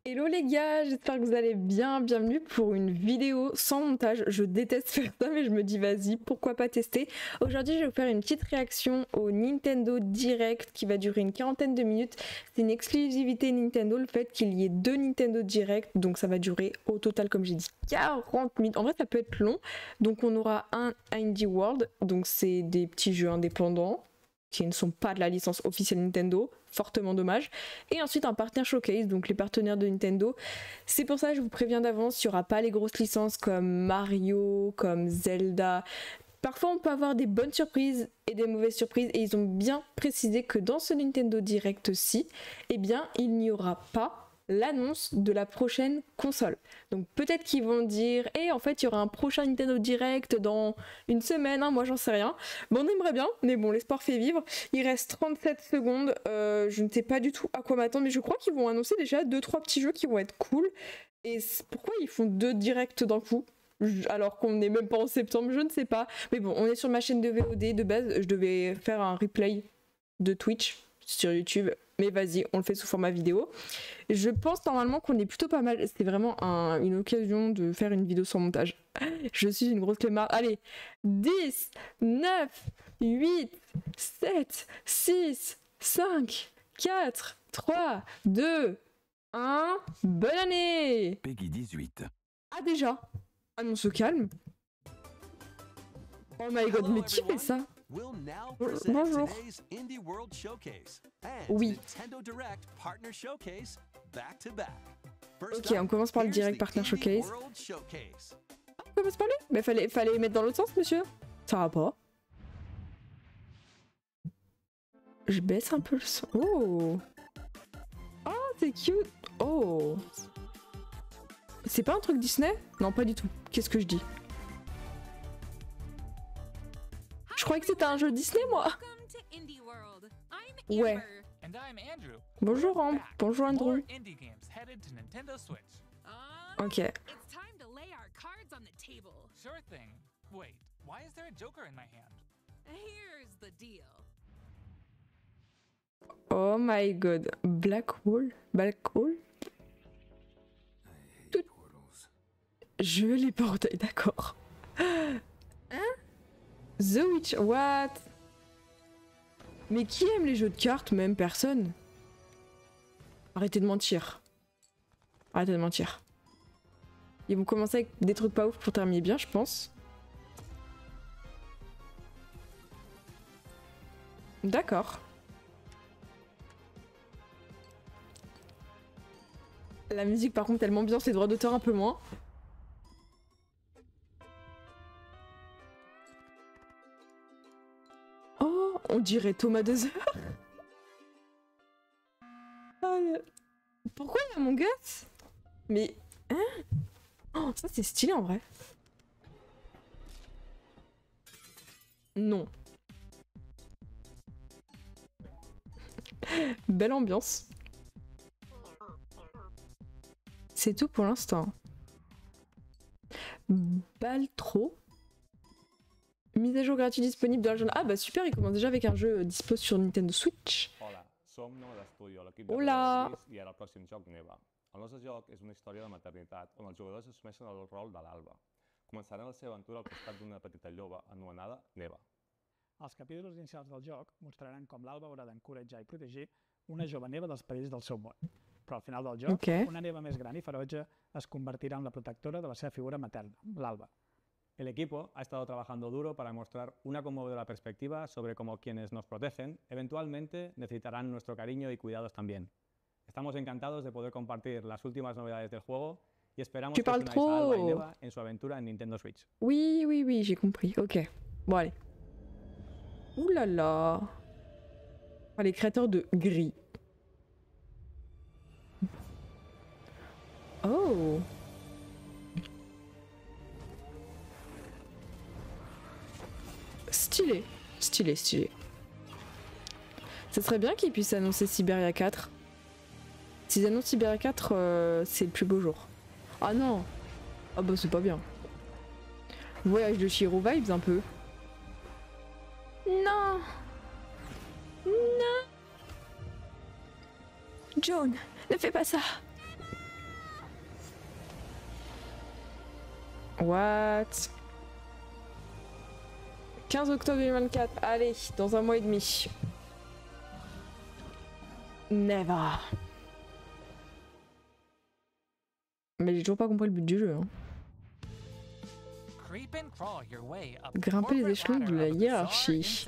Hello les gars, j'espère que vous allez bien, bienvenue pour une vidéo sans montage. Je déteste faire ça mais je me dis vas-y, pourquoi pas tester. Aujourd'hui je vais vous faire une petite réaction au Nintendo Direct qui va durer une quarantaine de minutes. C'est une exclusivité Nintendo, le fait qu'il y ait deux Nintendo Direct, donc ça va durer au total comme j'ai dit 40 minutes. En vrai ça peut être long, donc on aura un Indie World, donc c'est des petits jeux indépendants qui ne sont pas de la licence officielle Nintendo, fortement dommage. Et ensuite un partenaire showcase, donc les partenaires de Nintendo. C'est pour ça que je vous préviens d'avance, il n'y aura pas les grosses licences comme Mario, comme Zelda. Parfois on peut avoir des bonnes surprises et des mauvaises surprises, et ils ont bien précisé que dans ce Nintendo Direct-ci, eh bien il n'y aura pas l'annonce de la prochaine console. Donc peut-être qu'ils vont dire en fait il y aura un prochain Nintendo Direct dans une semaine, hein, moi j'en sais rien. Bon, on aimerait bien, mais bon, l'espoir fait vivre. Il reste 37 secondes, je ne sais pas du tout à quoi m'attendre, mais je crois qu'ils vont annoncer déjà 2-3 petits jeux qui vont être cool. Et pourquoi ils font 2 directs d'un coup alors qu'on n'est même pas en septembre, je ne sais pas. Mais bon, on est sur ma chaîne de VOD de base, je devais faire un replay de Twitch sur YouTube, mais vas-y, on le fait sous format vidéo. Je pense normalement qu'on est plutôt pas mal, c'est vraiment une occasion de faire une vidéo sans montage. Je suis une grosse clémarde. Allez, 10, 9, 8, 7, 6, 5, 4, 3, 2, 1, bonne année! Peggy 18. Ah déjà? Ah non, on se calme. Oh my god, mais qui fait ça? Bonjour. Oui. Ok, on commence par le direct partner showcase. On commence par lui? Mais fallait mettre dans l'autre sens, monsieur. Ça va pas. Je baisse un peu le son. Oh. Oh, c'est cute. Oh. C'est pas un truc Disney? Non, pas du tout. Qu'est-ce que je dis? Je croyais que c'était un jeu Disney, moi. Ouais. Bonjour Ambre. Bonjour Andrew. Ok. Oh my god. Black Hole? Black Hole? Tout... Je les portails, d'accord. Hein? The Witch, what? Mais qui aime les jeux de cartes? Même personne. Arrêtez de mentir. Arrêtez de mentir. Ils vont commencer avec des trucs pas ouf pour terminer bien, je pense. D'accord. La musique par contre tellement bien, les droits d'auteur un peu moins. Oh, on dirait Thomas Dozer. Oh, pourquoi il y a mon Guts? Mais... Hein? Oh, ça c'est stylé en vrai. Non. Belle ambiance. C'est tout pour l'instant. Baltro. Mise à jour gratuite disponible dans la journée. Ah bah super, il commence déjà avec un jeu dispo sur Nintendo Switch. Hola, som nou d'estudi, l'equip de Hola. i ara el pròxim joc Neva. El nostre joc és una història de maternitat on els jugadors assumeixen el rol de l'Alba. Començaran la seva aventura al costat d'una petita lloba anomenada Neva. Els capítols inicials del joc mostraran com l'Alba haurà d'encoratjar i protegir una jove Neva dels perills del seu món. Però al final del joc, una Neva més gran i ferotge es convertirà en la protectora de la seva figura materna, l'Alba. El equipo ha estado trabajando duro para mostrar una conmovedora perspectiva sobre cómo quienes nos protegen eventualmente necesitarán nuestro cariño y cuidados también. Estamos encantados de poder compartir las últimas novedades del juego y esperamos que unáis a Alba y Neva en su aventura en Nintendo Switch. Oui, oui, oui, j'ai compris. Ok. Bon, allez. Ouh là là. Oh, les créateurs de Gris. Oh. Stylé. Stylé, stylé. Ça serait bien qu'ils puissent annoncer Syberia 4. S'ils annoncent Syberia 4, c'est le plus beau jour. Ah non. Ah bah c'est pas bien. Voyage de Shiro vibes un peu. Non. Non. Joan, ne fais pas ça. What? 15 octobre 2024. Allez, dans un mois et demi. Never. Mais j'ai toujours pas compris le but du jeu. Hein. Grimper les échelons de la hiérarchie.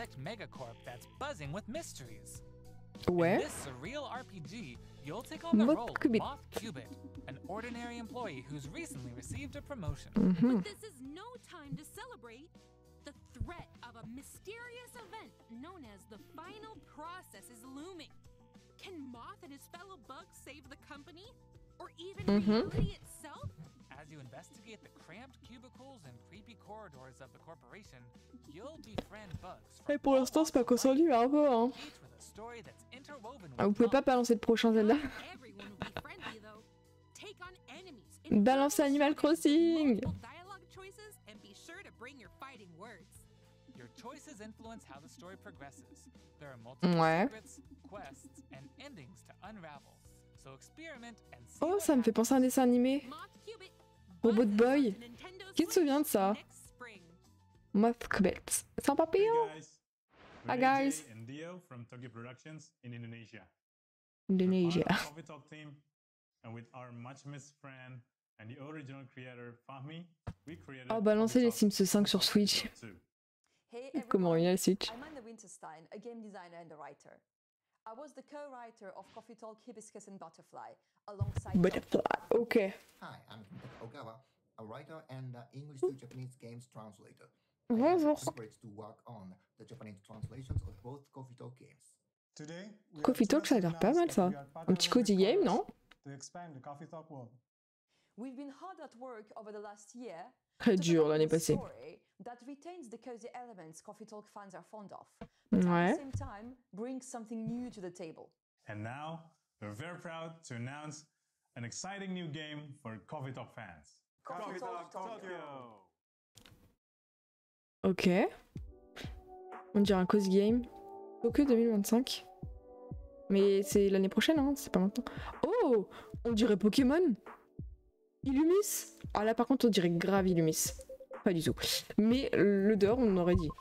Ouais. Moth Cubit. An ordinary employee who's recently received a promotion. But this is no time to celebrate. The threat of a mysterious event known as the final process is looming. Can Moth and his fellow bugs save the company? Or even reality itself? As you investigate the cramped cubicles and creepy corridors of the corporation, you'll befriend bugs. Et pour l'instant, c'est pas consendu, un peu, hein. Vous pouvez pas balancer le prochain Zelda. Balancer Animal Crossing. Ouais. Oh, ça me fait penser à un dessin animé. Robot Boy. Qui se souvient de ça? Moth Cubit. C'est un papillon. Hi guys. From Tokyo Productions in Indonesia. Indonesia. Oh, balancer les Sims 5 sur Switch. Comment il y a la Switch? I'm Amanda Winterstein, a game designer and a writer. I was the co-writer of Coffee Talk, Hibiscus and Butterfly, alongside Butterfly. Okay. Hi, I'm Okawa, a writer and English to Japanese games translator. Bonjour. To work on the Japanese translations of both Coffee Talk games. Coffee Talk, ça a l'air pas mal ça. Un petit cozy game, non? We've been hard at work over the last year. Très dur l'année passée. That retains the cozy elements Coffee Talk fans are fond of, but at the same time brings something new to the table. And now we're very proud to announce an exciting new game for Coffee Talk fans. Coffee Talk Tokyo. Ok. On dirait un cozy game. Tokyo 2025. Mais c'est l'année prochaine, hein, c'est pas maintenant. Oh, on dirait Pokémon. Illumis. Ah là par contre on dirait grave Illumis. Pas du tout. Mais l'odeur on aurait dit.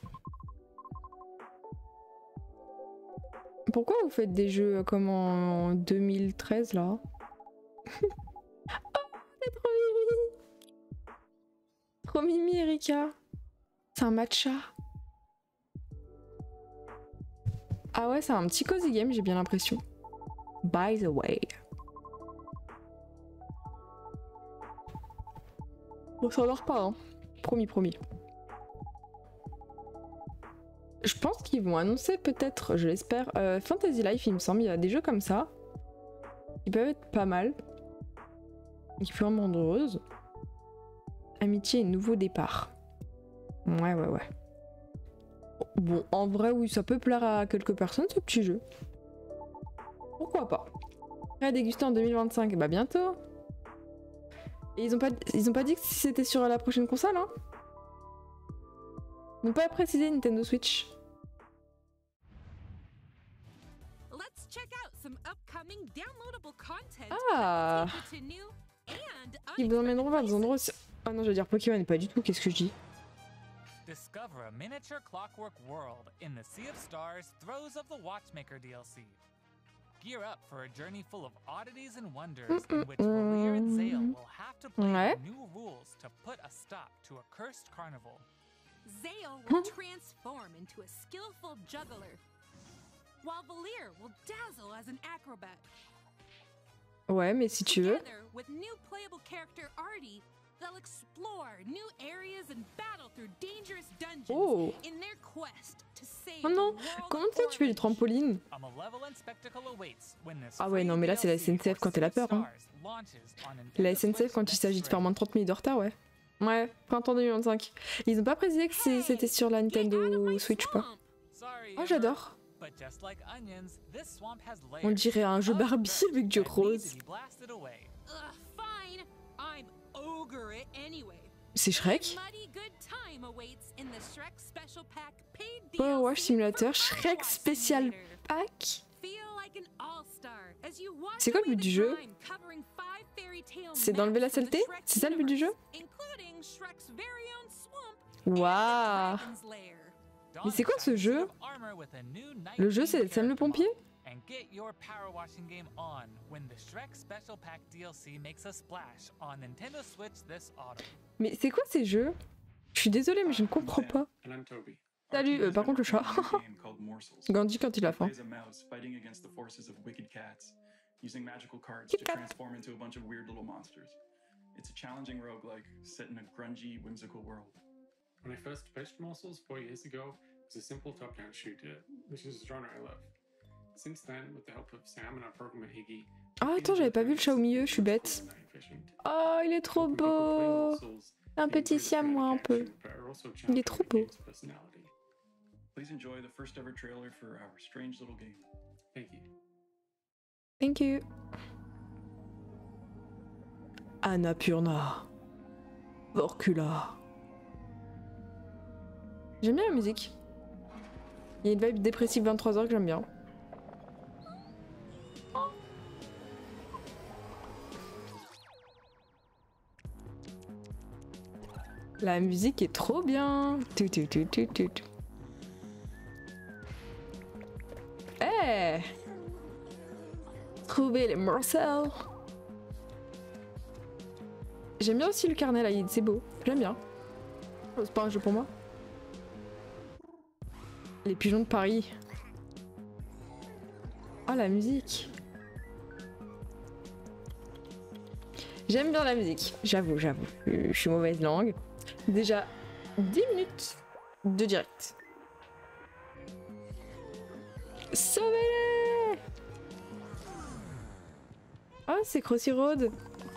Pourquoi vous faites des jeux comme en 2013 là? Oh, c'est trop mimi. Trop mimi Erika. C'est un matcha. Ah ouais, c'est un petit cozy game, j'ai bien l'impression. By the way. On s'endort pas, hein. Promis, promis. Je pense qu'ils vont annoncer peut-être, je l'espère, Fantasy Life, il me semble. Il y a des jeux comme ça. Qui peuvent être pas mal. Et qui peuvent me rendre heureuse. Amitié et nouveau départ. Ouais. Bon, en vrai, oui, ça peut plaire à quelques personnes, ce petit jeu. Pourquoi pas? Prêt à déguster en 2025, bah bientôt. Et ils ont pas dit que si c'était sur la prochaine console, hein. Ils n'ont pas précisé Nintendo Switch. Ah, ils vous emmèneront vers des endroits aussi... Ah non, je veux dire Pokémon, pas du tout, qu'est-ce que je dis? Discover a miniature clockwork world in the Sea of Stars Throes of the Watchmaker DLC. Gear up for a journey full of oddities and wonders in which Valir and Zale will have to play new rules to put a stop to a cursed carnival. Zale will transform into a skillful juggler, while Valir will dazzle as an acrobat. Ouais, mais si tu veux. Together with new playable character Artie, they'll explore new areas and battle through dangerous dungeons in their quest to save the world. Comment ça tu fais du trampoline? Ah ouais, non mais là c'est la SNCF quand elle a peur, hein. La SNCF quand il s'agit de faire moins de 30 minutes de retard, ouais. Ouais, printemps 2025. Ils ont pas précisé que c'était sur la Nintendo Switch, pas. Oh, j'adore. On dirait un jeu Barbie avec du rose. C'est Shrek. Power Wash Simulator Shrek Special Pack. C'est quoi le but du jeu? C'est d'enlever la saleté? C'est ça le but du jeu? Waouh! Mais c'est quoi ce jeu? Le jeu c'est Sam le pompier? And get your power washing game on when the Shrek Special Pack DLC makes a splash on Nintendo Switch this autumn. Mais c'est quoi ces jeux? Je suis désolée mais je ne comprends pas. Salut, par contre le chat. Gandhi quand il a faim. Kit Kat. It's a challenging roguelike set in a grungy, whimsical world. When I first pitched Morsels 4 years ago, it was a simple top-down shooter, which is a genre I love. Since then, with the help of Sam and our programmer Higgy. Ah attends, j'avais pas vu le chat au milieu, je suis bête. Oh, il est trop beau. Un petit siamois un peu. Il est trop beau. Please enjoy the first ever trailer for our strange little game. Thank you. Thank you. Annapurna. Vorkula. J'aime bien la musique. Il y a une vibe dépressive 23h que j'aime bien. La musique est trop bien. Eh, trouver les morceaux. J'aime bien aussi le carnet là, c'est beau. J'aime bien. C'est pas un jeu pour moi. Les pigeons de Paris. Oh la musique. J'aime bien la musique, j'avoue. Je suis mauvaise langue. Déjà 10 minutes de direct. Sauvez-les! Oh, c'est Crossy Road.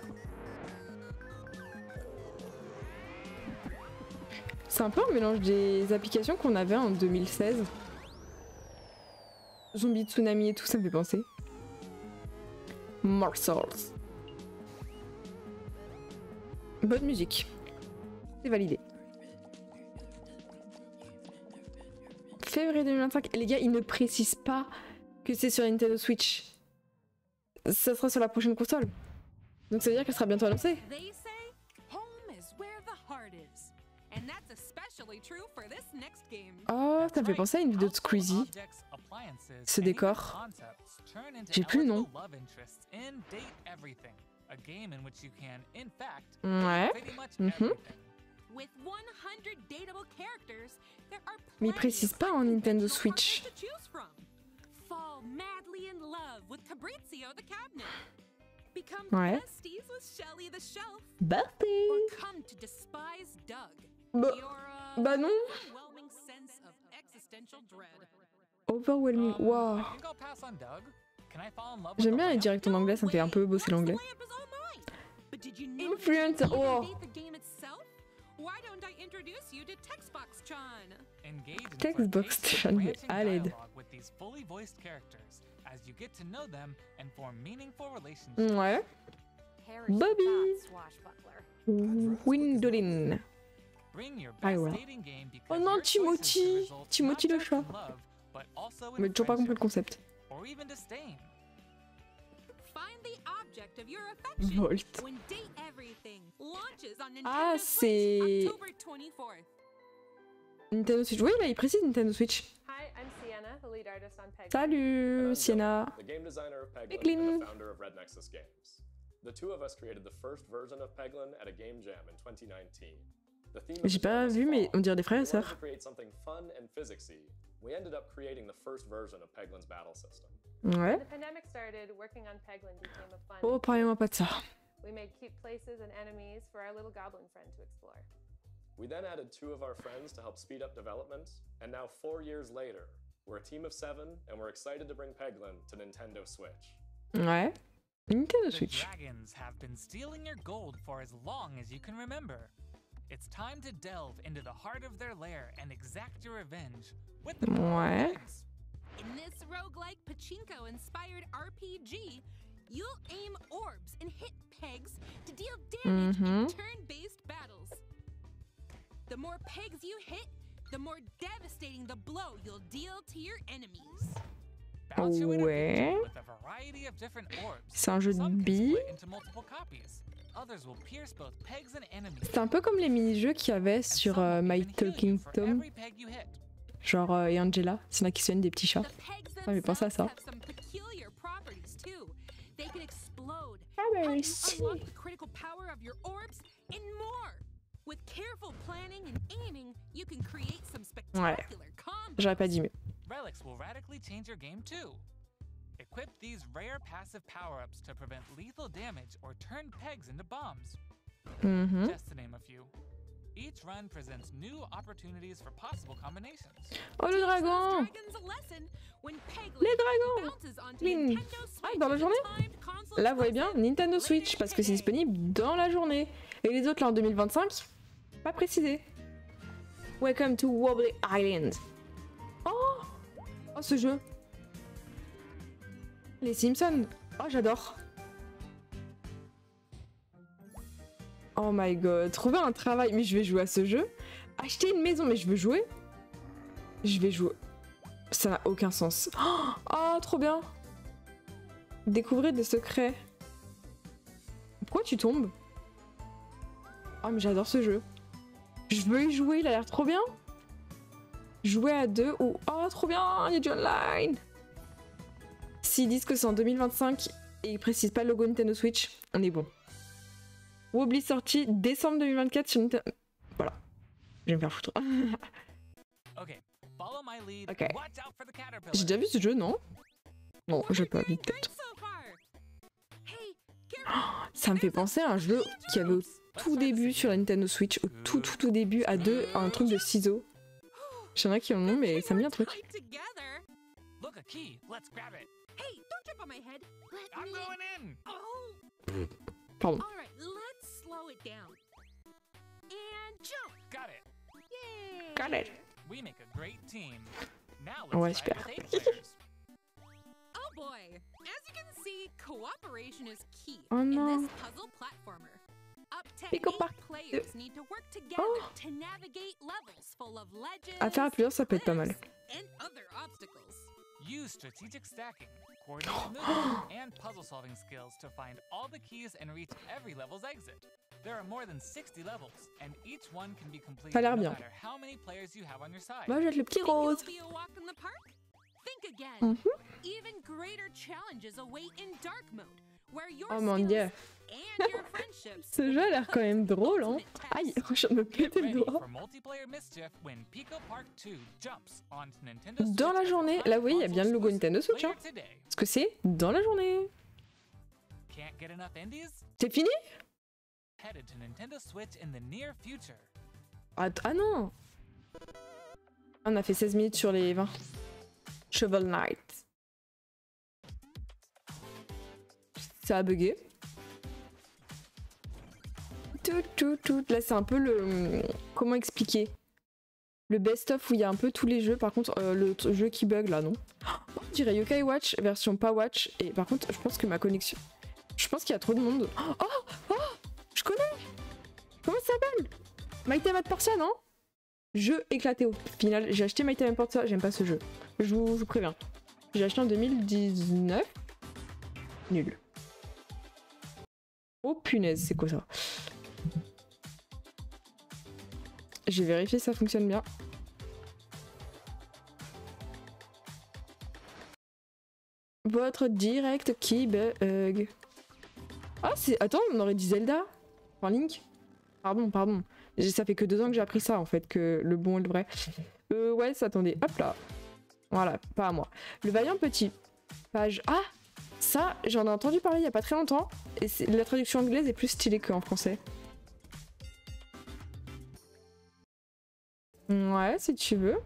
C'est un peu un mélange des applications qu'on avait en 2016. Zombie Tsunami et tout, ça me fait penser. Morsels. Bonne musique. C'est validé. Février 2025. Les gars, ils ne précisent pas que c'est sur Nintendo Switch. Ça sera sur la prochaine console. Donc ça veut dire qu'elle sera bientôt annoncée. Oh, ça me fait penser à une vidéo de Squeezie. Ce décor. J'ai plus le nom. Ouais. Mais il précise pas en Nintendo Switch. Ouais. Bah non. Overwhelming. Wow. J'aime bien les directs en anglais, ça me fait un peu bosser l'anglais. Influence. Oh. Textbox Chan à l'aide. Ouais. Bobby. Windolin. Oh non, Timothy. Timothy le chat. Mais toujours pas compris le concept. Volt. Ah, c'est Nintendo Switch. Oui, là, il précise Nintendo Switch. Salut, Sienna. Peglin. J'ai pas vu, mais on dirait des frères et sœurs. Ouais. Oh, parlez-moi pas de ça. We then added 2 of our friends to help speed up development, and now 4 years later, we're a team of 7, and we're excited to bring Peglin to Nintendo Switch. Ouais. Nintendo Switch. The dragons have been stealing your gold for as long as you can remember. It's time to delve into the heart of their lair and exact your revenge with the ouais. In this roguelike pachinko-inspired RPG, you'll aim orbs and hit pegs to deal damage in turn-based battles. The more pegs you hit, the more devastating the blow you'll deal to your enemies. Ouais. C'est un jeu de billes. C'est un peu comme les mini-jeux qu'il y avait sur My Talking Tom. Genre et Angela, c'est là qui se viennent des petits chats. Ah mais pensez à ça. Ah bah ici. Ouais, j'aurais pas dit mieux. Equip these rare passive power-ups to prevent lethal damage or turn pegs into bombs. Just to name a few. Each run presents new opportunities for possible combinations. Oh le dragon! Les dragons! Link. Ah, dans la journée? Là, vous voyez bien, Nintendo Switch, parce que c'est disponible dans la journée. Et les autres là en 2025? Pas précisé. Welcome to Wobbly Island. Oh! Oh ce jeu! Les Simpsons. Oh, j'adore. Oh my god. Trouver un travail. Mais je vais jouer à ce jeu. Acheter une maison. Mais je veux jouer. Je vais jouer. Ça n'a aucun sens. Oh, trop bien. Découvrir des secrets. Pourquoi tu tombes? Oh, mais j'adore ce jeu. Je veux y jouer. Il a l'air trop bien. Jouer à deux ou... Oh, trop bien. Il y a du online. S'ils disent que c'est en 2025 et ils précisent pas le logo Nintendo Switch, on est bon. Wobbly sorti décembre 2024 sur Nintendo... Voilà. Je vais me faire foutre. Ok. J'ai déjà vu ce jeu, non? Non, j'ai pas vu peut-être. Ça me fait penser à un jeu qui avait au tout début sur la Nintendo Switch, au tout début, à un truc de ciseaux. Je sais pas qui en ont, mais ça me dit un truc. Hey, don't jump on my head. I'm going in. Oh. Pardon. All right, let's slow it down. And jump. Got it. Yay. Got it. We make a great team. Now Ouais, let's try super. it with 8 players. Oh boy. As you can see, cooperation is key Oh in non. this puzzle platformer. Up to Pico 8 Park. players need to work together to navigate levels full of ledges, À faire à plusieurs, ça peut être pas mal. and other obstacles. Use strategic stacking, coordinated movement, and puzzle-solving skills to find all the keys and reach every level's exit. There are more than 60 levels, and each one can be completed Ça a l'air no bien. matter how many players you have on your side. Moi, je vais être le petit rose. Think it'll be a walk in the park? Think again. Even greater challenges await in dark mode, where your Oh mon skills dieu. and your friendships Ce jeu a l'air quand même drôle, hein. Aïe, je viens de me péter le Ready doigt. for multiplayer mischief when Pico Park 2 jumps onto Nintendo Dans la Switch journée, là vous voyez, il y a bien le logo Nintendo Switch, hein. later today. Parce que c'est dans la journée. Can't get enough indies? C'est fini? Headed to Nintendo Switch in the near future. Ah non. On a fait 16 minutes sur les 20. Shovel Knight. Ça a bugué. Tout. Là c'est un peu le... Comment expliquer? Le best-of où il y a un peu tous les jeux. Par contre, le jeu qui bug là, non? On dirait Yokai Watch version pas Watch. Et par contre, je pense que ma connexion... Je pense qu'il y a trop de monde. Oh, je connais. Comment ça s'appelle? Mighty Number Portia, non? Jeu éclaté au final. J'ai acheté Mighty Number Portia. J'aime pas ce jeu. Je vous préviens. J'ai acheté en 2019. Nul. Oh punaise, c'est quoi ça? J'ai vérifié si ça fonctionne bien. Votre direct qui bug. Ah c'est... Attends, on aurait dit Zelda. Enfin Link. Pardon. Ça fait que 2 ans que j'ai appris ça en fait, que le bon et le vrai. Ouais, attendez. Hop là. Voilà, pas à moi. Le vaillant petit. Page... Ah, ça, j'en ai entendu parler il y a pas très longtemps. Et la traduction anglaise est plus stylée qu'en français. Ouais, si tu veux.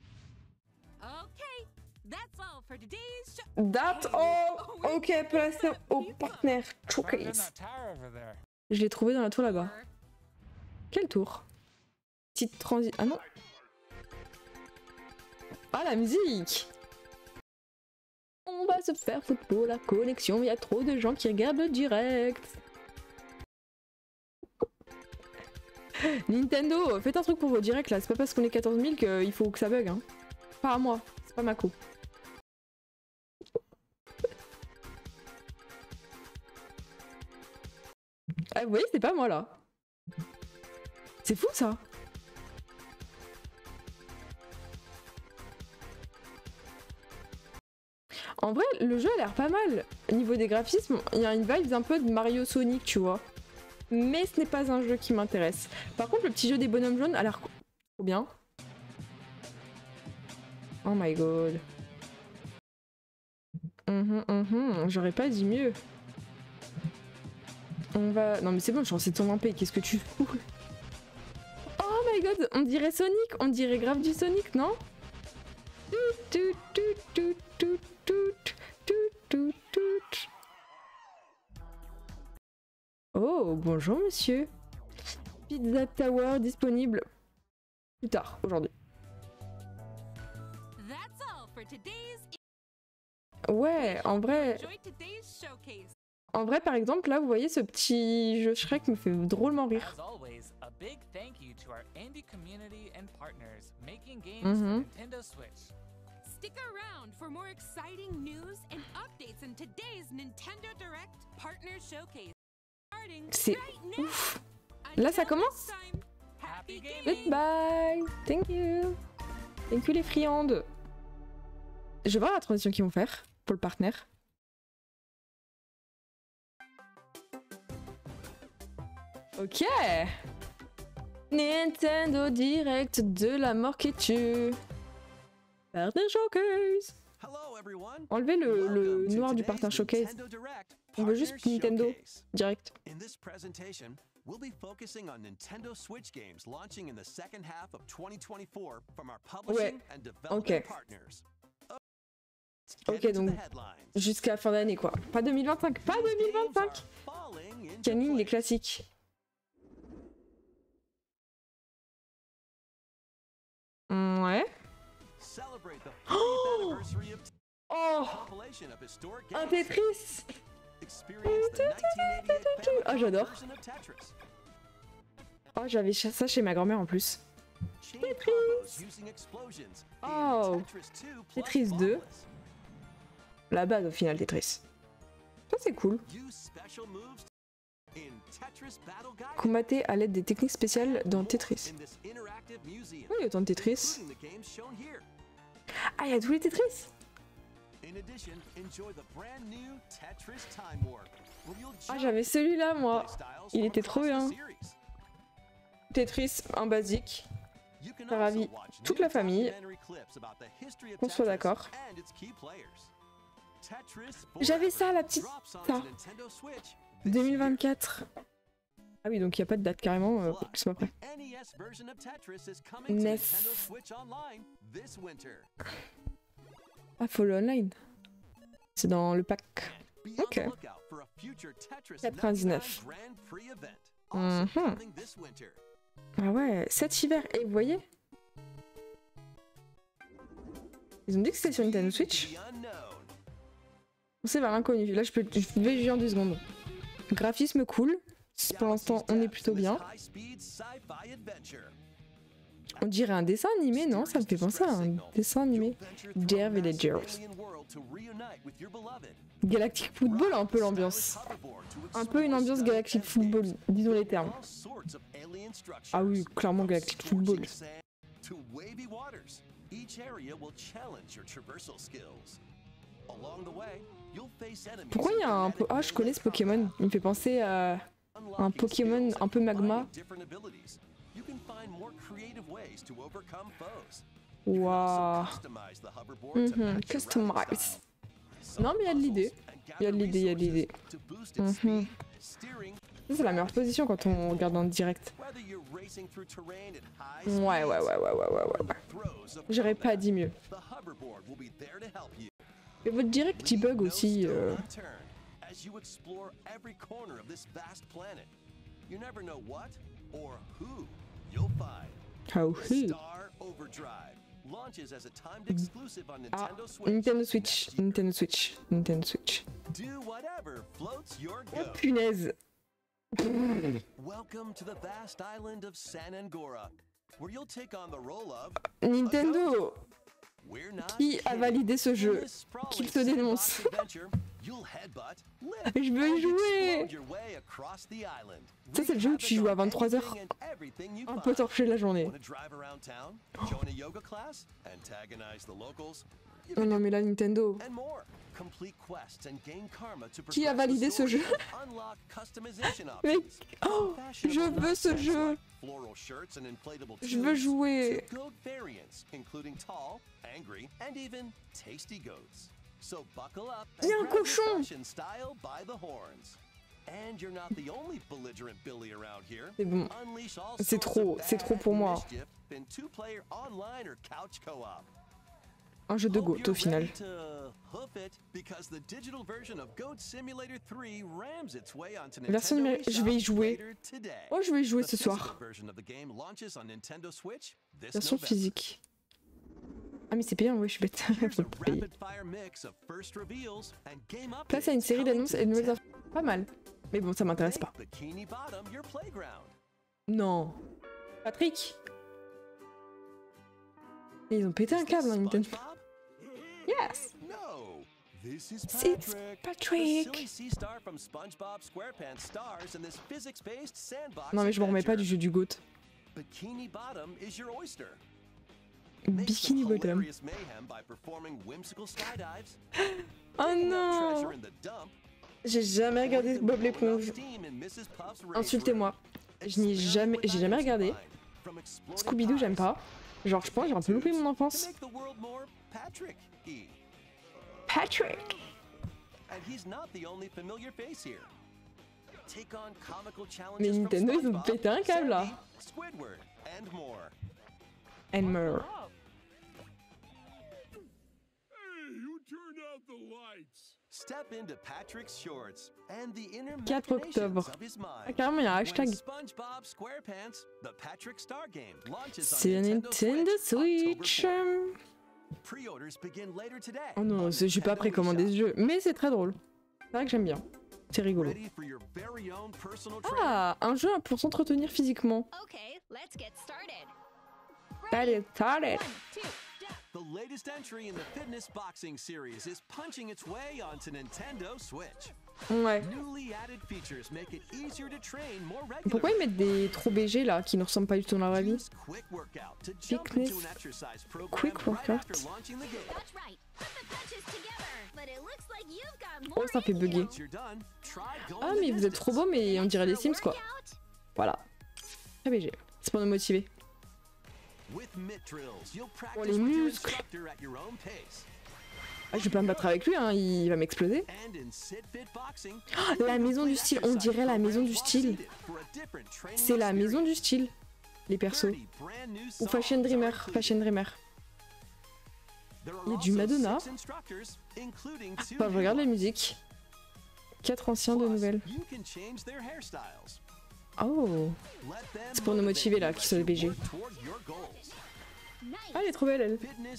That's all. Ok, placé au partenaire. Showcase. Je l'ai trouvé dans la tour là-bas. Quelle tour? Petite transit. Ah non. Ah la musique. On va se faire foutre pour la connexion. Il y a trop de gens qui regardent le direct. Nintendo, faites un truc pour vos directs là. C'est pas parce qu'on est 14 000 qu'il faut que ça bug. Hein. Pas à moi. C'est pas ma co. Ah, vous voyez, c'est pas moi là. C'est fou ça. En vrai, le jeu a l'air pas mal. Au niveau des graphismes, il y a une vibe un peu de Mario Sonic, tu vois. Mais ce n'est pas un jeu qui m'intéresse. Par contre, le petit jeu des bonhommes jaunes a l'air trop bien. Oh my god. J'aurais pas dit mieux. On va... Non mais c'est bon, je suis en 720p, qu'est-ce que tu fous? Oh my god, on dirait Sonic, on dirait grave du Sonic, non? Oh, bonjour monsieur. Pizza Tower disponible plus tard, aujourd'hui. Ouais, en vrai... En vrai, par exemple, là, vous voyez, ce petit jeu Shrek me fait drôlement rire. Stick around for more exciting news and updates in today's Nintendo Direct Partner Showcase. C'est ouf. Là, ça commence. Goodbye. Thank you. Thank you les friandes. Je vais voir la transition qu'ils vont faire pour le partenaire. Ok. Nintendo Direct de la mort qui tue. Partner Showcase. Enlevez le noir du Partner Showcase. On veut juste Nintendo Direct. We'll be focusing on Nintendo Switch games launching in the second half of 2024 from our publishing and development partners. Ok, donc jusqu'à la fin d'année quoi. Pas 2025, pas 2025. Canning les classiques. Ouais. Oh, oh, un Tetris. Oh, j'adore. Oh, j'avais ça chez ma grand-mère en plus. Tetris. Oh, Tetris 2. La base au final, Tetris. Ça, c'est cool. Combattez à l'aide des techniques spéciales dans Tetris. Oh, il y a autant de Tetris. Ah, il y a tous les Tetris. Ah, j'avais celui-là, moi. Il était trop bien. Tetris, un basique. Ça ravit toute la famille. Qu'on soit d'accord. J'avais ça, la petite... Ça. 2024. Ah oui, donc il n'y a pas de date carrément, c'est pas prêt. NES. Ah, Follow Online. C'est dans le pack. Ok. 99. Ah ouais, 7 hiver. Et vous voyez, ils ont dit que c'était sur Nintendo Switch. On sait vers l'inconnu. Là, je vais juger en 2 secondes. Graphisme cool. Pour l'instant, on est plutôt bien. On dirait un dessin animé, non? Ça me fait penser à un dessin animé. Dear Villagers. Galactic Football a un peu l'ambiance. Un peu une ambiance Galactic Football, disons les termes. Ah oui, clairement Galactic Football. Pourquoi il y a un... Ah, je connais ce Pokémon. Il me fait penser à un Pokémon un peu magma. Waouh. Customize. Non mais il y a de l'idée. Il y a de l'idée, il y a de l'idée. C'est la meilleure position quand on regarde en direct. Ouais. J'aurais pas dit mieux. Et votre direct il bug aussi. How who? Ah, Nintendo Switch. Oh punaise. Nintendo, qui a validé ce jeu? Qu'il se dénonce. Je veux jouer. Ça, c'est le jeu où tu joues à 23h. Un peu torché la journée. Oh non, mais là, Nintendo. Qui a validé ce jeu? Mais oh, je veux ce jeu. Je veux jouer. Il y a un cochon. C'est bon. C'est trop pour moi. Un jeu de GOAT au final. Version numérique, je vais y jouer. Oh, je vais y jouer ce soir. Version physique. Ah mais c'est payant, oui, je suis bête. Faut le payer. Place à une série d'annonces et de nouvelles infos. Pas mal. Mais bon, ça m'intéresse pas. Non. Patrick. Et ils ont pété un câble, hein, Nintendo. Yes. C'est Patrick. Non mais je me remets pas du jeu du GOAT. Bikini Bottom. Oh non. J'ai jamais regardé Bob l'éponge. Insultez-moi. J'ai jamais regardé. Scooby-Doo, j'aime pas. Genre, je pense que j'ai un peu loupé mon enfance. Patrick. Mais Nintendo, ils ont pété un câble là. And more. 4 octobre. Ah, carrément, il y a un hashtag. C'est Nintendo Switch. Oh non, j'ai pas précommandé ce jeu, mais c'est très drôle. C'est vrai que j'aime bien. C'est rigolo. Ah, un jeu pour s'entretenir physiquement. Allez, started. The latest entry in the fitness boxing series is punching its way onto Nintendo Switch. Ouais. Pourquoi ils mettent des trop BG là qui ne ressemblent pas du tout dans la vraie vie? Fitness Quick Workout. Oh, ça fait bugger. Ah mais vous êtes trop beau, mais on dirait les Sims quoi. Voilà. Très BG. C'est pour nous motiver. Oh les muscles. Ah, je vais pas me battre avec lui, hein, il va m'exploser. Oh, la maison du style, on dirait la maison du style. C'est la maison du style, les persos. Ou Fashion Dreamer, Fashion Dreamer. Il y a du Madonna. Enfin, je regarde la musique. 4 anciens, 2 nouvelles. Oh, c'est pour nous motiver là, qui sont les BG. Ah, elle est trop belle, elle.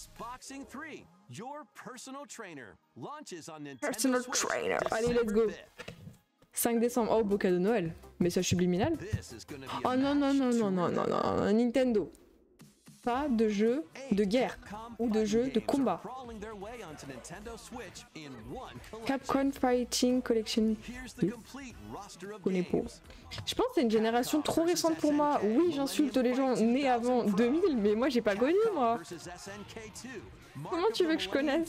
Personal trainer. Allez, let's go. 5 décembre. Oh, beau cadeau de Noël. Message subliminal. Oh non, non, non, non, non, non, non. Nintendo. Pas de jeu de guerre ou de jeu de combat. Capcom Fighting Collection 2. Connais pas. Je pense que c'est une génération trop récente pour moi. Oui, j'insulte les gens nés avant 2000, mais moi j'ai pas connu moi. Comment tu veux que je connaisse?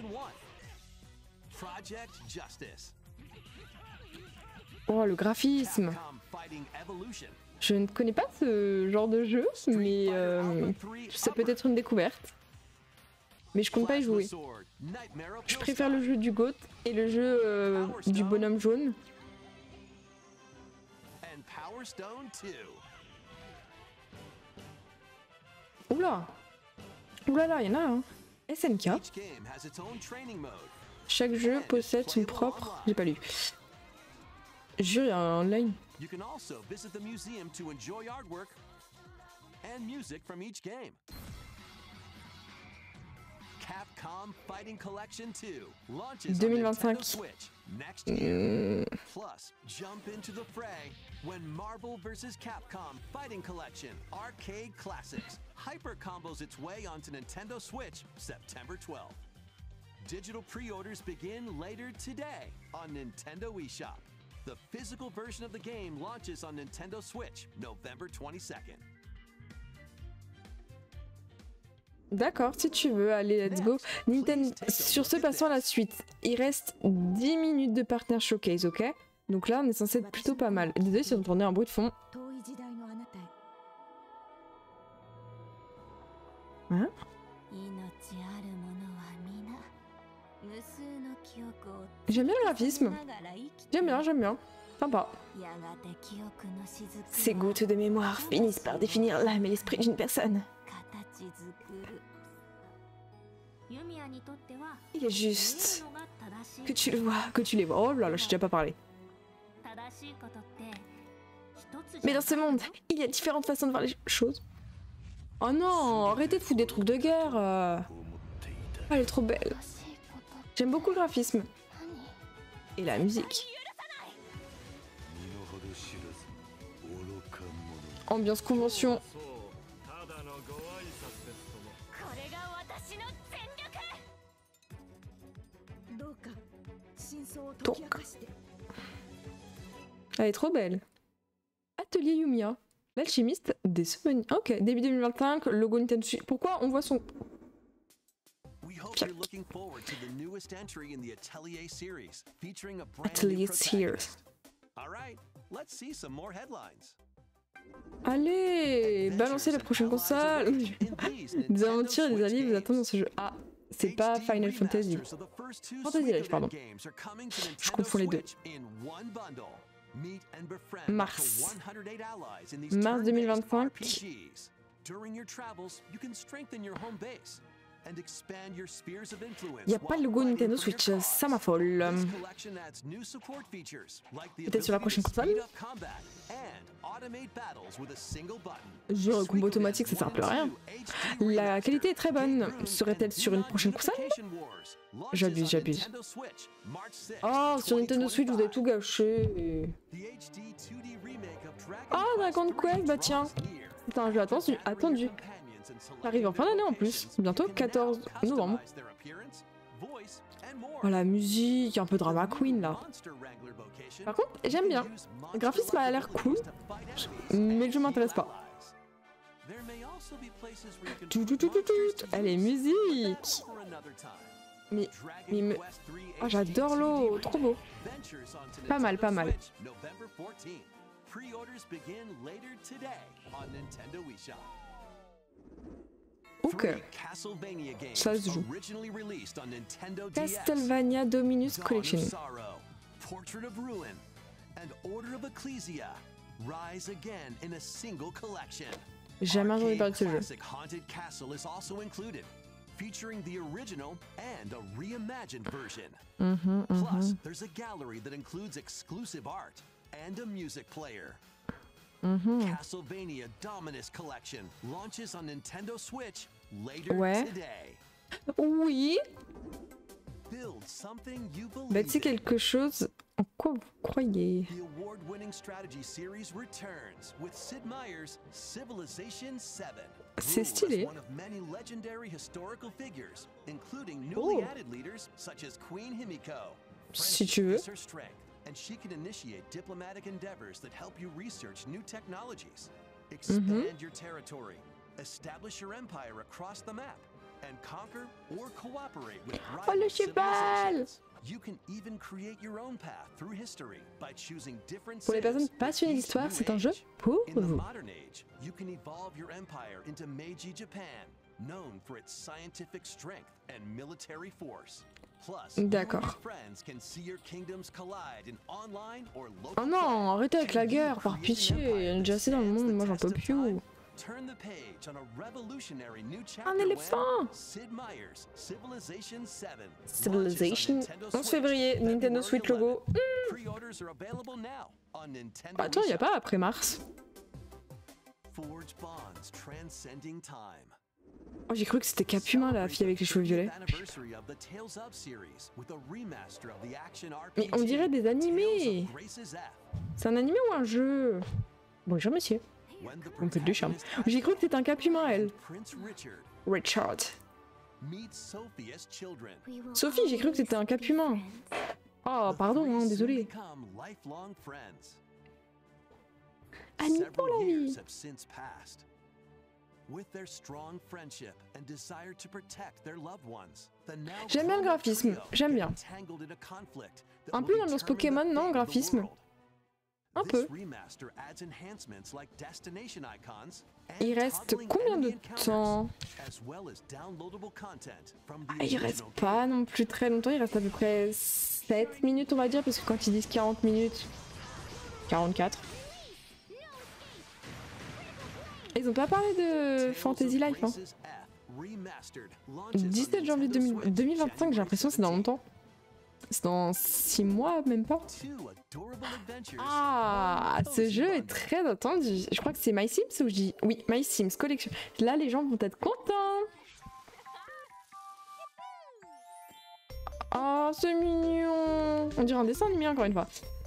Oh, le graphisme. Je ne connais pas ce genre de jeu, mais ça peut être une découverte. Mais je compte pas y jouer. Je préfère le jeu du GOAT et le jeu du bonhomme jaune. Oula! Oulala, il y en a un. SNK. Chaque jeu possède son propre... J'ai pas lu. Jure, il y a un online. You can also visit the museum to enjoy artwork and music from each game. Capcom Fighting Collection 2 launches 2025. on Nintendo Switch next year. Plus, jump into the fray when Marvel vs. Capcom Fighting Collection Arcade Classics hyper combos its way onto Nintendo Switch September 12th. Digital pre-orders begin later today on Nintendo eShop. The physical version of the game launches on Nintendo Switch, November 22nd. D'accord, si tu veux, allez, let's go. Nintendo. Sur ce, passons à la suite. Il reste 10 minutes de Partner Showcase, ok? Donc là, on est censé être plutôt pas mal. Désolé si on entendait un bruit de fond. Hein? J'aime bien le graphisme. J'aime bien. Sympa. Ces gouttes de mémoire finissent par définir l'âme et l'esprit d'une personne. Il est juste que tu le vois, que tu les vois. Oh là là, je t'ai déjà pas parlé. Mais dans ce monde, il y a différentes façons de voir les choses. Oh non, arrêtez de foutre des trucs de guerre. Elle est trop belle. J'aime beaucoup le graphisme. Et la musique. Ambiance convention. Donc. Elle est trop belle. Atelier Yumiya. L'alchimiste des souvenirs. Ok, début 2025, logo Nintendo Switch. Pourquoi on voit son... Atelier Series. Allez, balancez la prochaine console. Des aventures et des alliés vous attendent dans ce jeu. Ah, c'est pas Final Fantasy. Fantasy Life, pardon. Je confonds les deux. Mars 2025. Il n'y a pas le logo Nintendo Switch, ça m'affole. Peut-être sur la prochaine console. Genre le combo automatique, ça sert plus à rien. La qualité est très bonne. Serait-elle sur une prochaine console? J'abuse. Oh, sur Nintendo Switch, vous avez tout gâché. Oh, Dragon Quest, bah tiens. C'est un jeu attendu. Ça arrive en fin d'année en plus. Bientôt, 14 novembre. Oh, la musique, un peu drama queen là. Par contre, j'aime bien. Le graphisme a l'air cool, mais le jeu m'intéresse pas. Allez, musique. Mais oh, j'adore l'eau, trop beau. Pas mal. Ok, ça se joue. Castlevania Dominus Collection. Portrait of Ruin and Order of Ecclesia rise again in a single collection. Jamais entendu parler de ce jeu. Haunted Castle is also included, featuring the original and a reimagined version. Plus, there's a gallery that includes exclusive art and a music player. Castlevania Dominus Collection launches on Nintendo Switch later today. Oui. Bâtis quelque chose en quoi vous croyez. The award-winning strategy series returns with Sid Meier's Civilization 7. C'est stylé. One of many legendary historical figures, including newly added leaders such as Queen Himiko. Si tu veux. And she can initiate diplomatic endeavors that help you research new technologies, expand your territory, establish your empire across the map, and conquer or cooperate with rival civilizations. You can even create your own path through history by choosing different. Pour les personnes passionnées d'histoire, c'est un jeu pour vous. In the modern age, you can evolve your empire into Meiji Japan, known for its scientific strength and military force. D'accord. Oh non, arrêtez avec la guerre, par pitié, il y en a déjà assez dans le monde, moi j'en peux plus. Un éléphant. Civilization, 11 février, Nintendo Switch logo. Attends, il n'y a pas après mars. Oh, j'ai cru que c'était Capumin, la fille avec les cheveux violets. Mais on dirait des animés. C'est un animé ou un jeu? Bonjour monsieur. On me fait du charme. J'ai cru que c'était un Capumin, elle. Richard. Sophie, j'ai cru que c'était un cap humain. Oh, pardon, hein, désolé. Amis pour la vie. J'aime bien le graphisme, j'aime bien. Un peu l'ambiance Pokémon, non, graphisme. Un peu. Il reste combien de temps? Il reste pas non plus très longtemps, il reste à peu près 7 minutes on va dire, parce que quand ils disent 40 minutes, 44. Ils ont pas parlé de Fantasy Life, hein. 17 janvier 2025, j'ai l'impression que c'est dans longtemps. C'est dans 6 mois, même pas. Ah, ce jeu est très attendu. Je crois que c'est My Sims ou je dis... Oui, My Sims Collection. Là, les gens vont être contents. Oh, c'est mignon. On dirait un dessin animé encore une fois.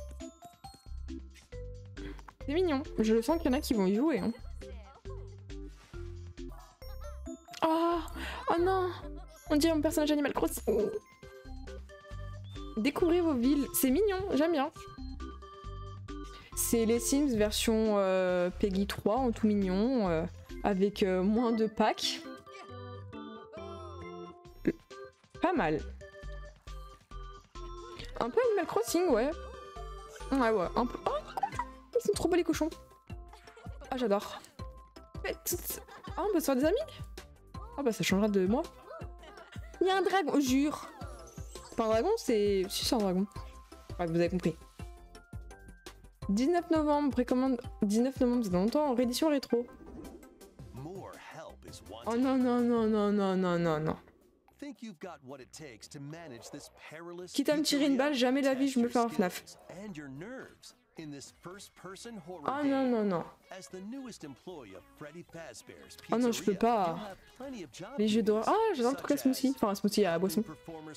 C'est mignon. Je sens qu'il y en a qui vont y jouer. Hein. Oh non. On dirait un personnage Animal Crossing. Découvrez vos villes, c'est mignon, j'aime bien. C'est les Sims version Peggy 3 en tout mignon, avec moins de packs. Pas mal. Un peu Animal Crossing, ouais. Ouais, un peu. Oh, ils sont trop beaux les cochons. Ah, j'adore. Ah, on peut se faire des amis? Ah bah ça changera de moi. Il y a un dragon, jure. C'est pas un dragon, c'est... Si, c'est un dragon. Ouais, vous avez compris. 19 novembre, précommande... 19 novembre, c'est dans longtemps, en réédition rétro. Oh non, non, non, non, non, non, non, non. Quitte à me tirer une balle, jamais de la vie je me fais un FNAF. Oh non, non, non. Oh non, je peux pas. Les jeux d'horreur. Ah, j'adore le truc à smoothie. Enfin, un smoothie à la boisson.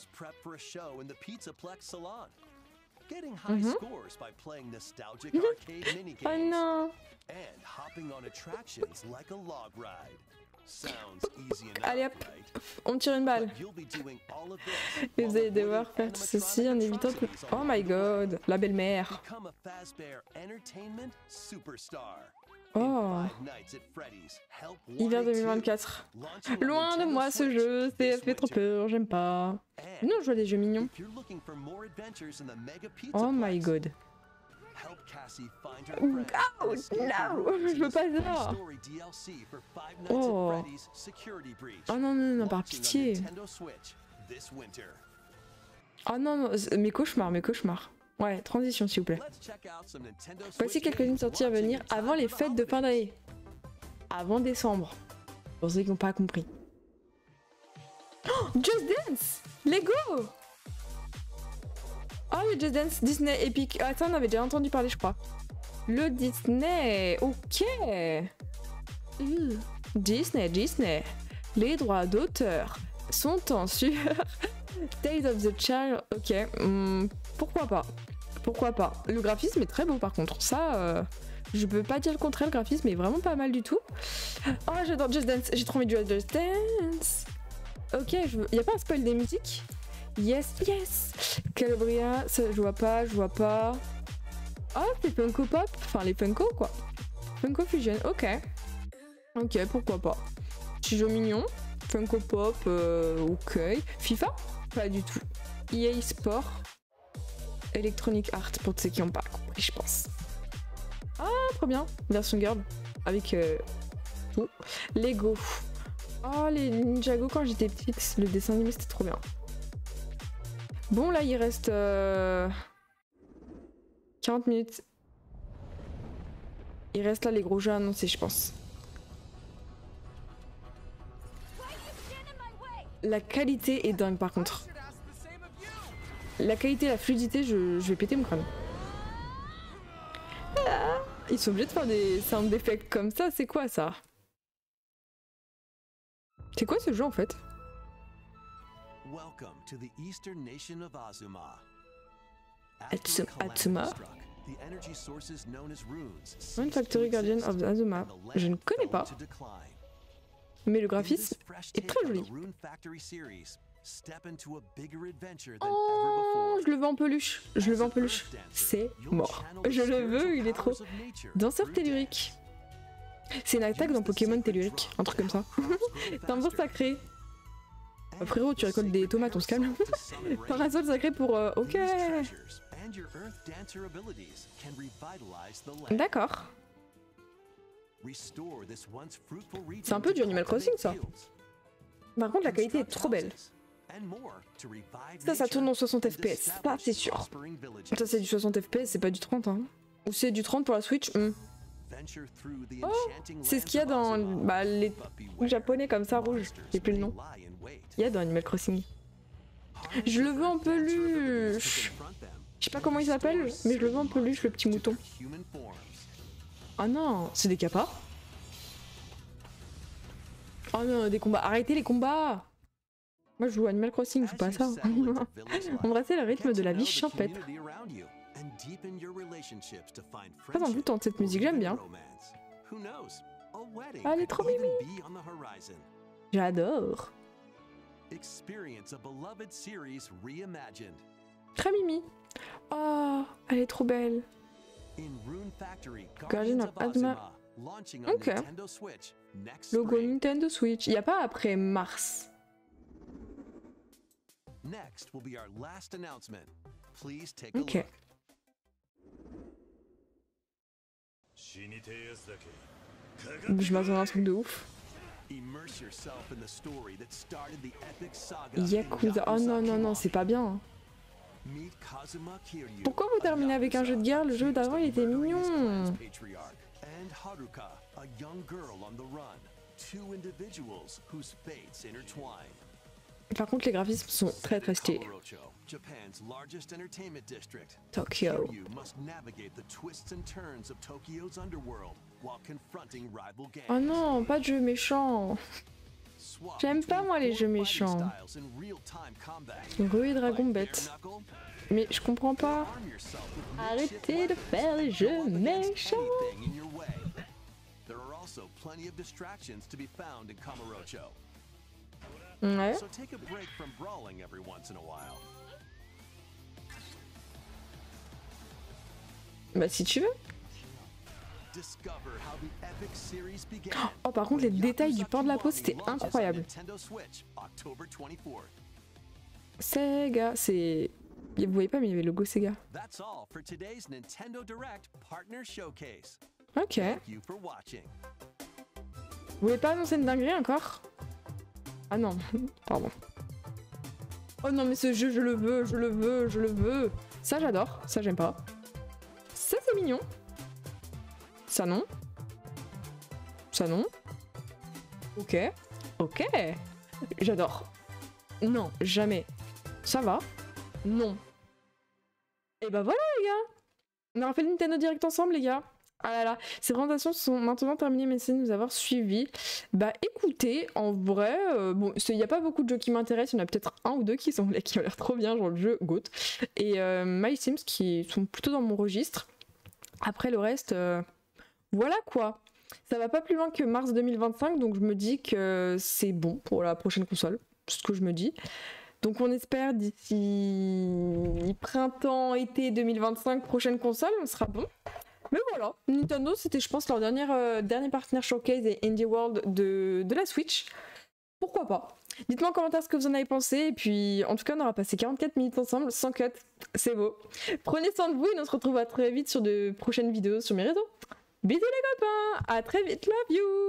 Oh non. Allez hop, on tire une balle. Et vous allez devoir faire tout ceci en évitant tout... Oh my god, la belle-mère. Oh. Hiver 2024. Loin de moi ce jeu, ça fait trop peur, j'aime pas. Non, je vois des jeux mignons. Oh my god. Oh non, je veux pas ça. Oh. Oh non, non, non, par pitié. Oh non, non, mes cauchemars, mes cauchemars. Ouais, transition s'il vous plaît. Voici quelques-unes sorties à venir avant les fêtes de fin d'année. Avant décembre. Pour ceux qui n'ont pas compris. Oh, Just Dance! Lego! Oh, le Just Dance Disney Epic. Ah, ça, on avait déjà entendu parler, je crois. Le Disney. Ok. Disney, Disney. Les droits d'auteur sont en sueur. Tales of the Child. Ok. Pourquoi pas? Pourquoi pas? Le graphisme est très beau par contre. Ça, je peux pas dire le contraire. Le graphisme est vraiment pas mal du tout. Oh, j'adore Just Dance. J'ai trop envie de jouer à Just Dance. Ok, y a pas un spoil des musiques? Yes, yes. Calabria, ça, je vois pas, je vois pas. Ah, c'est Funko Pop. Enfin, les Funko, quoi. Funko Fusion, ok. Ok, pourquoi pas. Petit jeu mignon. Funko Pop, ok. FIFA? Pas du tout. EA Sport. Electronic Art, pour ceux qui n'ont pas compris, je pense. Ah, trop bien. Version girl. Avec tout. Lego. Oh, les Ninjago quand j'étais petite. Le dessin animé, c'était trop bien. Bon, là, il reste 40 minutes. Il reste là les gros jeux à annoncer, je pense. La qualité est dingue, par contre. La qualité, la fluidité, je vais péter mon crâne. Ah, ils sont obligés de faire des sound effects comme ça, c'est quoi ça? C'est quoi ce jeu en fait? Azuma. Rune Factory Guardian of Azuma. Je ne connais pas. mais le graphisme est très joli. Oh, je le veux en peluche. Je le veux en peluche. C'est mort. Je le veux, il est trop. Danseur tellurique. C'est une attaque dans Pokémon tellurique, un truc comme ça. Tambour sacré. Frérot, tu récoltes des tomates, on se calme. Parasol sacré pour... ok. D'accord. C'est un peu du Animal Crossing, ça. Par contre, la qualité est trop belle. Ça tourne en 60 FPS, ça c'est sûr. Ça c'est du 60 FPS, c'est pas du 30 hein. Ou c'est du 30 pour la Switch. Oh, c'est ce qu'il y a dans les japonais comme ça, rouge, j'ai plus le nom. Il y a dans Animal Crossing. Je le veux en peluche. Je sais pas comment il s'appelle, mais je le veux en peluche, le petit mouton. Oh non, c'est des capas. Oh non, des combats, arrêtez les combats. Moi je joue Animal Crossing, je joue pas à ça. Embrasser le rythme de la vie champêtre. Pas envoûtante cette musique, j'aime bien. Ah, elle est trop mimi. J'adore. Très mimi. Oh, elle est trop belle. Guardian of Asma. Ok. Logo Nintendo Switch. Il n'y a pas après mars. Ok. Je m'attends à un truc de ouf. Yakuza. Oh non, non, non, c'est pas bien. Pourquoi vous terminez avec un jeu de guerre? Le jeu d'avant il était mignon. Par contre les graphismes sont très très stylés. Tokyo. Oh non, pas de jeu méchant. J'aime pas moi les jeux méchants. Rue et dragon bête. Mais je comprends pas. Arrêtez de faire les jeux méchants. Ouais. Bah si tu veux. Oh par contre les détails du port de la peau c'était incroyable. Sega, c'est... Vous voyez pas mais il y avait le logo Sega. Ok. Vous voulez pas annoncer une dinguerie encore? Ah non, pardon. Oh non mais ce jeu je le veux, je le veux, je le veux. Ça j'adore, ça j'aime pas. Ça c'est mignon. Ça non. Ça non. Ok. Ok. J'adore. Non, jamais. Ça va. Non. Et bah voilà les gars. On aura fait le Nintendo Direct ensemble les gars. Ah là là, ces présentations sont maintenant terminées, merci de nous avoir suivis. Bah écoutez, en vrai, bon, il n'y a pas beaucoup de jeux qui m'intéressent, il y en a peut-être un ou deux qui ont l'air trop bien, genre le jeu Goat, et My Sims qui sont plutôt dans mon registre. Après le reste, voilà quoi. Ça va pas plus loin que mars 2025, donc je me dis que c'est bon pour la prochaine console, c'est ce que je me dis. Donc on espère d'ici printemps, été 2025, prochaine console, on sera bon. Mais voilà, Nintendo c'était je pense leur dernier partenaire showcase et Indie World de la Switch. Pourquoi pas? Dites-moi en commentaire ce que vous en avez pensé et puis en tout cas on aura passé 44 minutes ensemble sans cut, c'est beau. Prenez soin de vous et on se retrouve très vite sur de prochaines vidéos sur mes réseaux. Bisous les copains, à très vite, love you.